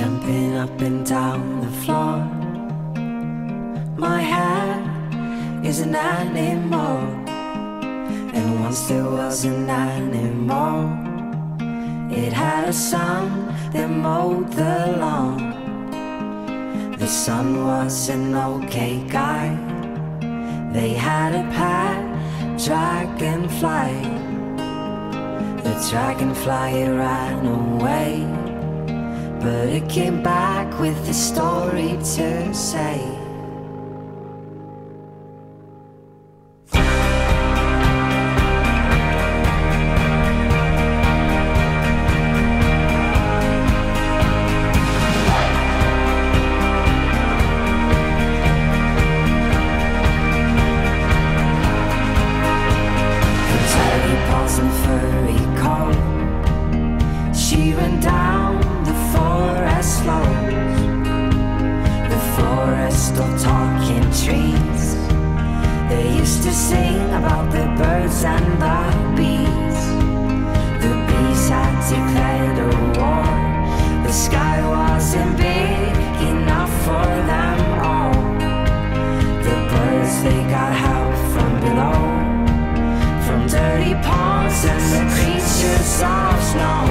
jumping up and down the floor. My hair is an animal, and once there was an animal. It had a son that mowed the lawn. The son was an okay guy. They had a pet dragonfly. The dragonfly ran away, but it came back with a story to say. She ran down the forest slopes, the forest of talking trees. They used to sing about the birds and the bees. The bees had declared a war. The sky wasn't big enough for them all. The birds, they got help from below, from dirty ponds and the creatures of snow.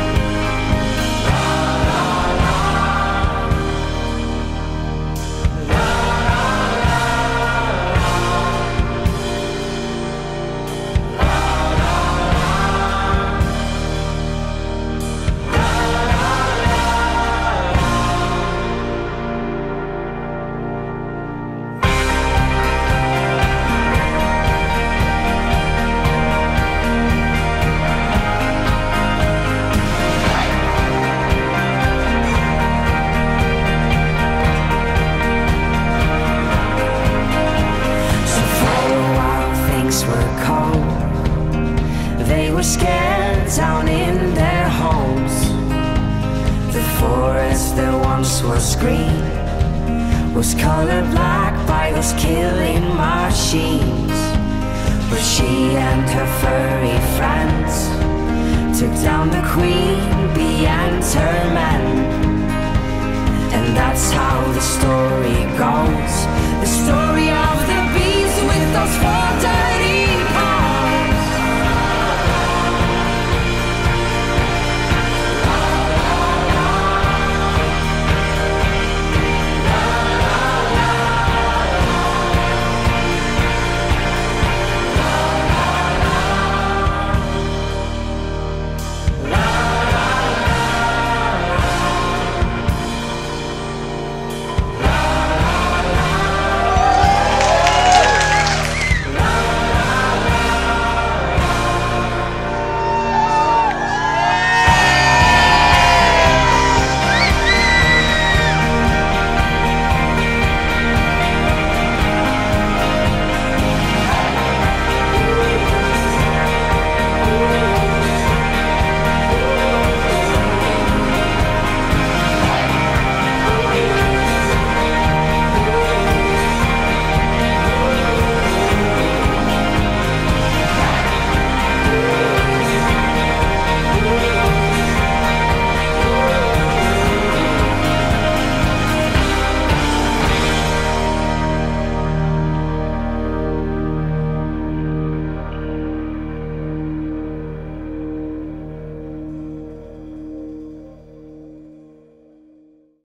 They were scared down in their homes. The forest that once was green was colored black by those killing machines. But she and her furry friends took down the queen bee and her men. And that's how the story goes, the story of